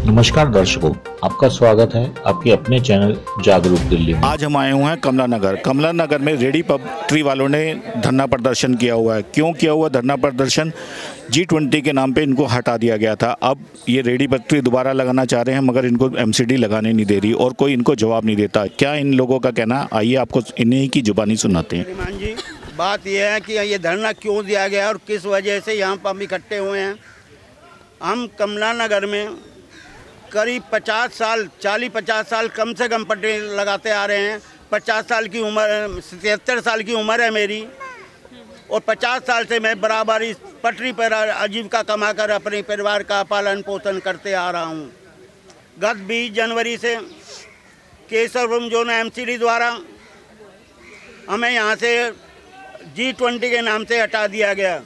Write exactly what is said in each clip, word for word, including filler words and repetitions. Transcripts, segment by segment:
नमस्कार दर्शकों, आपका स्वागत है आपके अपने चैनल जागरूक दिल्ली में। आज हम आए हुए हैं कमला नगर। कमला नगर में रेडी पटरी वालों ने धरना प्रदर्शन किया हुआ है। क्यों किया हुआ धरना प्रदर्शन? जी ट्वेंटी के नाम पे इनको हटा दिया गया था। अब ये रेडी पटरी दोबारा लगाना चाह रहे हैं, मगर इनको एमसीडी लगाने नहीं दे रही और कोई इनको जवाब नहीं देता। क्या इन लोगों का कहना? आइए आपको इन्हीं की जुबानी सुनाते हैं। श्रीमान जी, बात यह है कि ये धरना क्यों दिया गया और किस वजह से यहाँ पर हम इकट्ठे हुए हैं। हम कमला नगर में करीब पचास साल चालीस पचास साल कम से कम पटरी लगाते आ रहे हैं। पचास साल की उम्र तिहत्तर साल की उम्र है मेरी, और पचास साल से मैं बराबर इस पटरी पर आजीविका कमाकर अपने परिवार का पालन पोषण करते आ रहा हूँ। गत बीस जनवरी से केशवपुरम जोन एमसीडी द्वारा हमें यहाँ से जी ट्वेंटी के नाम से हटा दिया गया।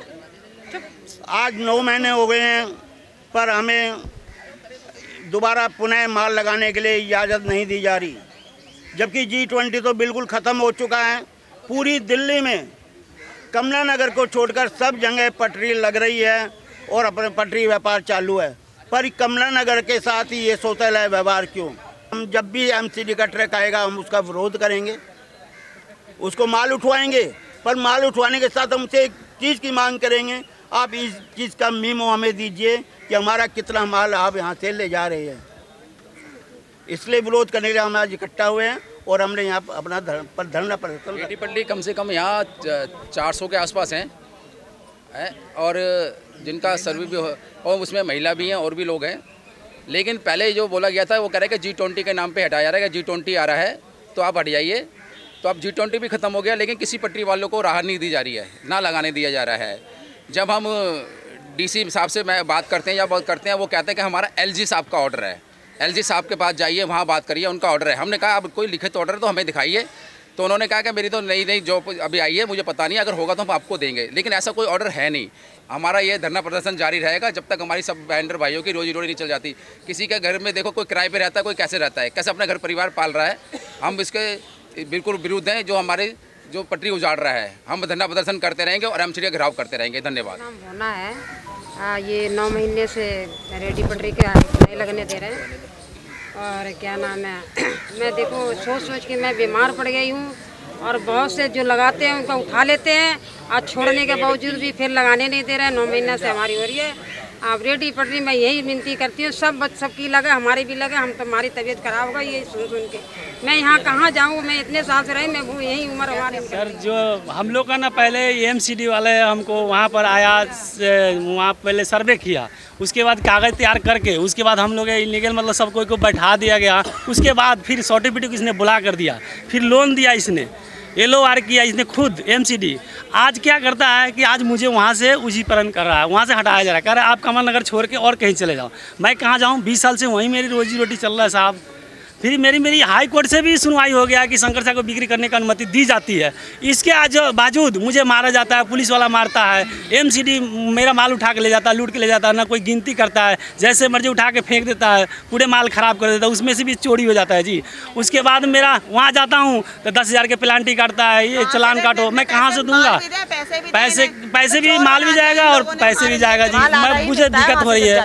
आज नौ महीने हो गए हैं, पर हमें दोबारा पुनः माल लगाने के लिए इजाज़त नहीं दी जा रही, जबकि जी ट्वेंटी तो बिल्कुल ख़त्म हो चुका है। पूरी दिल्ली में कमला नगर को छोड़कर सब जगह पटरी लग रही है और अपने पटरी व्यापार चालू है, पर कमला नगर के साथ ही ये सोतैल व्यवहार क्यों? हम जब भी एमसीडी का ट्रक आएगा हम उसका विरोध करेंगे, उसको माल उठवाएंगे, पर माल उठवाने के साथ हमसे एक चीज़ की मांग करेंगे, आप इस चीज़ का मीमो हमें दीजिए कि हमारा कितना माल आप यहाँ से ले जा रहे हैं। इसलिए विरोध करने के लिए हम आज इकट्ठा हुए हैं और हमने यहाँ अपना धरना प्रदर्शन। रेडी पटरी कम से कम यहाँ चार सौ के आसपास हैं है, और जिनका सर्वे भी हो, और उसमें महिला भी हैं और भी लोग हैं। लेकिन पहले जो बोला गया था वो कह रहे कि जी ट्वेंटी के नाम पे हटाया जा रहा है कि जी ट्वेंटी आ रहा है तो आप हट जाइए। तो अब जी ट्वेंटी भी ख़त्म हो गया, लेकिन किसी पटरी वालों को राहत नहीं दी जा रही है, ना लगाने दिया जा रहा है। जब हम डीसी साहब से मैं बात करते हैं या बात करते हैं, वो कहते हैं कि हमारा एलजी साहब का ऑर्डर है, एलजी साहब के पास जाइए, वहाँ बात करिए, उनका ऑर्डर है। हमने कहा अब कोई लिखित ऑर्डर तो हमें दिखाइए। तो उन्होंने कहा कि मेरी तो नई नई जॉब अभी आई है, मुझे पता नहीं, अगर होगा तो हम आपको देंगे। लेकिन ऐसा कोई ऑर्डर है नहीं। हमारा ये धरना प्रदर्शन जारी रहेगा जब तक हमारी सब वेंडर भाइयों की रोजी रोटी नहीं चल जाती। किसी के घर में देखो कोई किराए पे रहता है, कोई कैसे रहता है, कैसे अपना घर परिवार पाल रहा है। हम इसके बिल्कुल विरुद्ध हैं जो हमारे जो पटरी उजाड़ रहा है। हम धरना प्रदर्शन करते रहेंगे और एमसीडी का घेराव करते रहेंगे। धन्यवाद। होना है आ, ये नौ महीने से रेडी पटरी के नहीं लगने दे रहे हैं। और क्या नाम है, मैं देखो सोच सोच के मैं बीमार पड़ गई हूँ, और बहुत से जो लगाते हैं उनको उठा लेते हैं, आज छोड़ने के बावजूद भी फिर लगाने नहीं दे रहे हैं। नौ महीने से हमारी हो रही है। आप रेडी पटरी में यही विनती करती हूँ, सब बच सबकी लगे, हमारी भी लगे। हम तो हमारी तबीयत खराब होगा ये सुन सुन के। मैं यहाँ कहाँ जाऊँ, मैं इतने साल से रही, मैं वो यही उम्र हमारी। सर जो हम लोग का ना पहले एमसीडी वाले हमको वहाँ पर आया, वहाँ पहले सर्वे किया, उसके बाद कागज़ तैयार करके उसके बाद हम लोग इलीगल मतलब सब कोई को बैठा दिया गया। उसके बाद फिर सर्टिफिकेट इसने बुला कर दिया, फिर लोन दिया इसने, एल आर किया इसने खुद एमसीडी। आज क्या करता है कि आज मुझे वहाँ से उजीकरण कर रहा है, वहाँ से हटाया जा रहा है, कह रहा है आप कमल नगर छोड़ के और कहीं चले जाओ। मैं कहाँ जाऊँ? बीस साल से वहीं मेरी रोजी रोटी चल रहा है साहब। फिर मेरी मेरी हाई कोर्ट से भी सुनवाई हो गया कि शंकर साहब को बिक्री करने की अनुमति दी जाती है। इसके आज बावजूद मुझे मारा जाता है, पुलिस वाला मारता है, एमसीडी मेरा माल उठा के ले जाता है, लूट के ले जाता है, ना कोई गिनती करता है, जैसे मर्जी उठा के फेंक देता है, पूरे माल ख़राब कर देता है, उसमें से भी चोरी हो जाता है जी। उसके बाद मेरा वहाँ जाता हूँ तो दस हज़ार के प्लांटी काटता है, ये चलान काटो, मैं कहाँ से दूँगा? पैसे पैसे भी माल भी जाएगा और पैसे भी जाएगा जी। मैं मुझे दिक्कत हो रही है।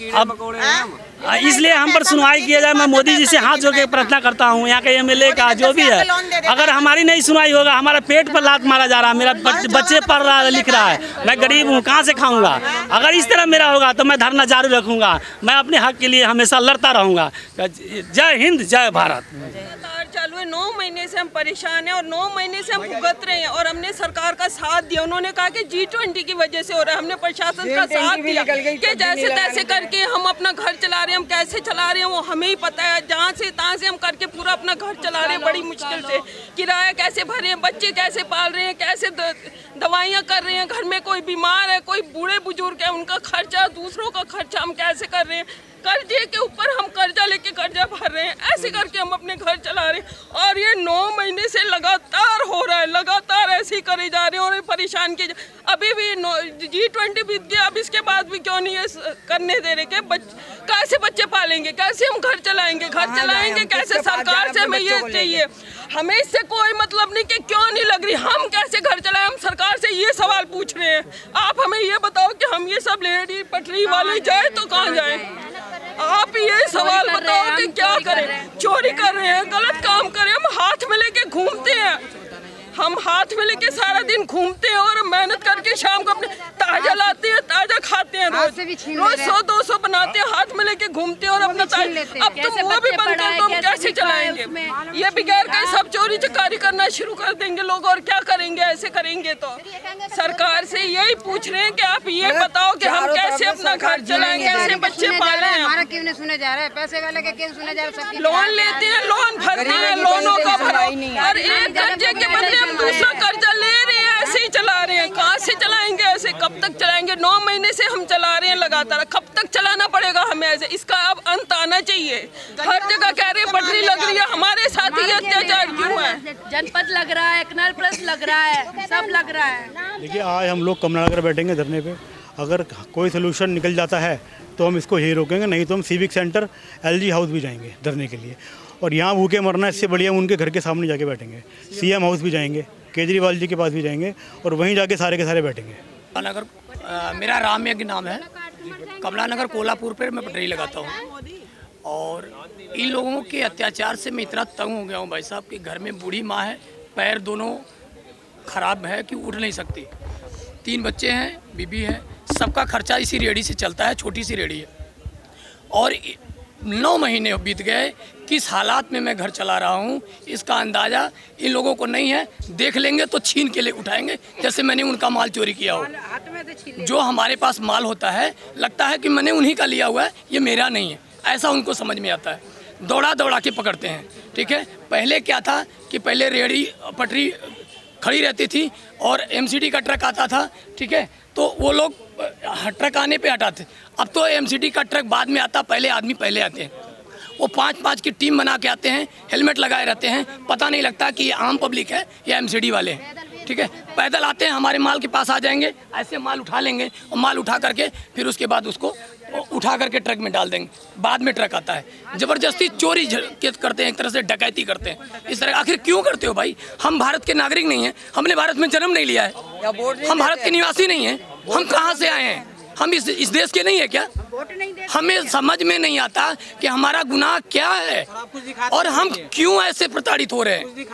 अब इसलिए हम पर सुनवाई किया जाए। मैं मोदी जी से हाथ जोड़ के प्रार्थना करता हूँ, यहाँ के एमएलए का जो भी है, अगर हमारी नहीं सुनवाई होगा, हमारा पेट पर लात मारा जा रहा है, मेरा बच्चे पढ़ रहा है, लिख रहा है, मैं गरीब हूँ, कहाँ से खाऊंगा? अगर इस तरह मेरा होगा तो मैं धरना जारी रखूँगा, मैं अपने हक के लिए हमेशा लड़ता रहूँगा। जय हिंद, जय भारत। चालू है, नौ महीने से हम परेशान हैं और नौ महीने से हम भुगत रहे हैं, और हमने सरकार का साथ दिया। उन्होंने कहा कि जी ट्वेंटी की वजह से हो रहा है, हमने प्रशासन का साथ दिया कि जैसे तैसे करके हम अपना घर चला रहे हैं। हम कैसे चला रहे हैं वो हमें ही पता है, जहाँ से तहाँ से हम करके पूरा अपना घर चला रहे हैं बड़ी मुश्किल से। किराया कैसे भर रहे हैं, बच्चे कैसे पाल रहे हैं, कैसे दवाइयाँ कर रहे हैं, घर में कोई बीमार है, कोई बूढ़े बुजुर्ग है, उनका खर्चा, दूसरों का खर्चा हम कैसे कर रहे हैं। कर्जे के ऊपर हम कर्जा लेके कर्जा भर रहे हैं, ऐसे करके हम अपने घर चला रहे हैं। और ये नौ महीने से लगातार हो रहा है, लगातार ऐसे ही करे जा रहे हैं और परेशान किए। अभी भी जी ट्वेंटी बीत गया, अब इसके बाद भी क्यों नहीं ये करने दे रहे? बच, कैसे बच्चे पालेंगे, कैसे हम घर चलाएंगे, घर चलाएंगे कैसे? सरकार से हमें ये चाहिए, हमें इससे कोई मतलब नहीं कि क्यों नहीं लग रही, हम कैसे घर चलाएं? हम सरकार से ये सवाल पूछ रहे हैं। आप हमें ये बताओ कि हम ये सब लेडी पटरी वाले जाए तो कहाँ जाए? आप ये सवाल बताओ कि क्या करें? चोरी कर रहे हैं, गलत काम कर रहे हैं, हम हाथ में लेके घूमते हैं, हम हाथ में लेके सारा दिन घूमते हैं और मेहनत करके शाम को अपने ताजा लाते हैं, ताजा खाते हैं, रोज रोज सौ दो सौ बनाते हैं, हाथ में लेके घूमते हैं और अपना अब तो वो भी बंद कर दो, हम कैसे चलाएंगे? ये बगैर कहीं सब चोरी चकारी करना शुरू कर देंगे लोग, और क्या करेंगे ऐसे करेंगे? तो सरकार से यही पूछ रहे हैं कि आप ये बताओ कि हम कैसे अपना घर चलाएंगे, कैसे बच्चे पाले हैं? हमारा क्यों नहीं सुना जा रहा है? पैसे वाले का क्यों सुना जा रहा है? लोन लेते हैं, लोन भरते हैं, लोनों का भरो, और एक कर्जे के बदले हम दूसरा कर्जा ले रहे हैं, ऐसे ही चला रहे हैं। कहाँ से चलाएंगे ऐसे? कब तक चलाएंगे? नौ महीने से हम चला रहे हैं लगातार, कब तक चलाना पड़ेगा हमें ऐसे? इसका अब अंत आना चाहिए। हर जगह कह रहे हैं पटरी लग रही है, हमारे साथ ही अत्याचार क्यों है? जनपद लग रहा है, कनाल प्लस लग रहा है, सब लग रहा है। देखिए, आज हम लोग कमला नगर बैठेंगे धरने पे, अगर कोई सोल्यूशन निकल जाता है तो हम इसको यही रोकेंगे, नहीं तो हम सिविक सेंटर एलजी हाउस भी जाएंगे धरने के लिए। और यहाँ भूखे मरना इससे बढ़िया हम उनके घर के सामने जाके बैठेंगे, सीएम हाउस भी जाएंगे, केजरीवाल जी के पास भी जाएंगे और वहीं जाके सारे के सारे बैठेंगे। नगर मेरा राम यज्ञ नाम है, कमला नगर कोल्हापुर पर मैं पटरी लगाता हूँ। और इन लोगों के अत्याचार से मैं इतना तंग हो गया हूँ भाई साहब कि घर में बूढ़ी माँ है, पैर दोनों खराब है कि उठ नहीं सकती, तीन बच्चे हैं, बीबी है, सबका खर्चा इसी रेहड़ी से चलता है, छोटी सी रेहड़ी है। और नौ महीने बीत गए, किस हालात में मैं घर चला रहा हूँ इसका अंदाज़ा इन लोगों को नहीं है। देख लेंगे तो छीन के ले उठाएंगे, जैसे मैंने उनका माल चोरी किया हो। जो हमारे पास माल होता है लगता है कि मैंने उन्हीं का लिया हुआ है, ये मेरा नहीं है, ऐसा उनको समझ में आता है। दौड़ा दौड़ा के पकड़ते हैं, ठीक है। पहले क्या था कि पहले रेहड़ी पटरी खड़ी रहती थी और एमसीडी का ट्रक आता था, ठीक है, तो वो लोग ट्रक आने पे हटाते। अब तो एमसीडी का ट्रक बाद में आता, पहले आदमी पहले आते हैं। वो पांच पांच की टीम बना के आते हैं, हेलमेट लगाए रहते हैं, पता नहीं लगता कि ये आम पब्लिक है या एमसीडी वाले हैं, ठीक है। पैदल आते हैं, हमारे माल के पास आ जाएंगे, ऐसे माल उठा लेंगे और माल उठा करके फिर उसके बाद उसको उठा करके ट्रक में डाल देंगे। बाद में ट्रक आता है, ज़बरदस्ती चोरी करते हैं, एक तरह से डकैती करते हैं। इस तरह आखिर क्यों करते हो भाई? हम भारत के नागरिक नहीं हैं, हमने भारत में जन्म नहीं लिया है, हम भारत के निवासी नहीं हैं, हम कहाँ से आए हैं? हम इस इस देश के नहीं है क्या? हमें समझ में नहीं आता कि हमारा गुनाह क्या है और हम क्यों ऐसे प्रताड़ित हो रहे हैं।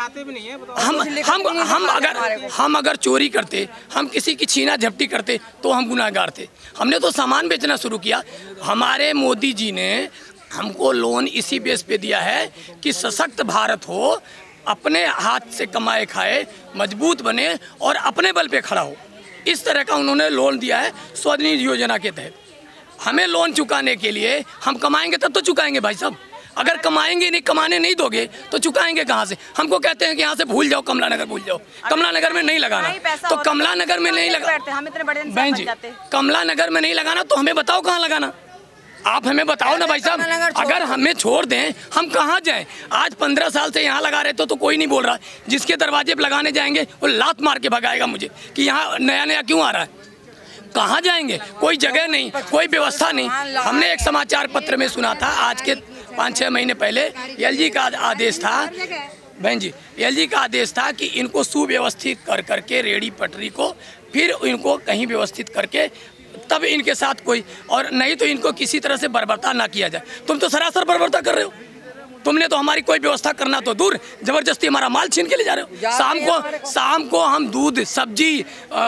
हम हम हम अगर हम अगर चोरी करते, हम किसी की छीना झपटी करते तो हम गुनाहगार थे। हमने तो सामान बेचना शुरू किया। हमारे मोदी जी ने हमको लोन इसी बेस पे दिया है कि सशक्त भारत हो, अपने हाथ से कमाए खाए, मजबूत बने और अपने बल पे खड़ा हो। इस तरह का उन्होंने लोन दिया है स्वनिधि योजना के तहत। हमें लोन चुकाने के लिए हम कमाएंगे तब तो चुकाएंगे भाई साहब, अगर कमाएंगे नहीं, कमाने नहीं दोगे तो चुकाएंगे कहाँ से? हमको कहते हैं कि यहाँ से भूल जाओ, कमला नगर भूल जाओ, कमला नगर में नहीं लगाना, तो कमला नगर में नहीं लगा बहन जी, कमला नगर में नहीं लगाना तो हमें बताओ कहाँ लगाना। आप हमें बताओ ना भाई साहब, अगर हमें छोड़ दें हम कहाँ जाएं? आज पंद्रह साल से यहाँ लगा रहे तो, तो कोई नहीं बोल रहा। जिसके दरवाजे पे लगाने जाएंगे वो लात मार के भगाएगा मुझे कि यहाँ नया नया क्यों आ रहा है। कहाँ जाएंगे? कोई जगह नहीं, कोई व्यवस्था नहीं। हमने एक समाचार पत्र में सुना था आज के पाँच छः महीने पहले, एलजी का आदेश था बहन जी, एलजी का आदेश था कि इनको सुव्यवस्थित कर करके रेहड़ी पटरी को फिर इनको कहीं व्यवस्थित करके तब इनके साथ कोई, और नहीं तो इनको किसी तरह से बर्बरता ना किया जाए। तुम तो सरासर बर्बरता कर रहे हो। तुमने तो हमारी कोई व्यवस्था करना तो दूर, जबरदस्ती हमारा माल छीन के ले जा रहे हो। शाम को शाम को हम दूध, सब्जी,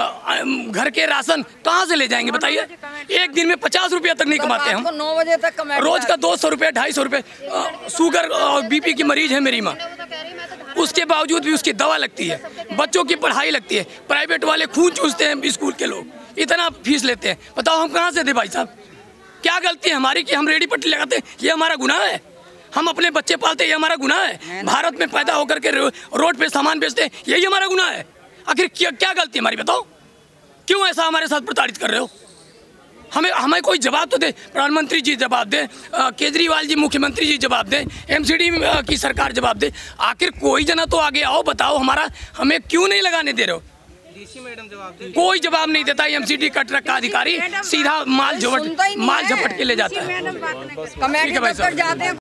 घर के राशन कहाँ से ले जाएंगे बताइए? एक दिन में पचास रुपया तक नहीं कमाते हम, नौ बजे तक कमाते, रोज का दो सौ रुपया ढाई सौ रुपये। शुगर और बीपी की मरीज है मेरी माँ, उसके बावजूद भी उसकी दवा लगती है, बच्चों की पढ़ाई लगती है। प्राइवेट वाले खून चूसते हैं स्कूल के लोग, इतना फीस लेते हैं। बताओ हम कहाँ से दे भाई साहब? क्या गलती है हमारी कि हम रेहड़ी पट्टी लगाते हैं? ये हमारा गुनाह है। हम अपने बच्चे पालते हैं, ये हमारा गुनाह है। भारत में पैदा होकर के रोड पे सामान बेचते हैं, यही हमारा गुनाह है। आखिर क्या क्या गलती है हमारी बताओ? क्यों ऐसा हमारे साथ प्रताड़ित कर रहे हो? हमें हमें कोई जवाब तो दे। प्रधानमंत्री जी जवाब दें, केजरीवाल जी मुख्यमंत्री जी जवाब दें, एमसीडी की सरकार जवाब दे। आखिर कोई जना तो आगे आओ, बताओ हमारा हमें क्यों नहीं लगाने दे रहे हो? मैडम जवाब दे। कोई जवाब नहीं देता। एमसीडी का ट्रक का अधिकारी सीधा माल झपट माल झपट के ले जाता है। ठीक है भाई साहब।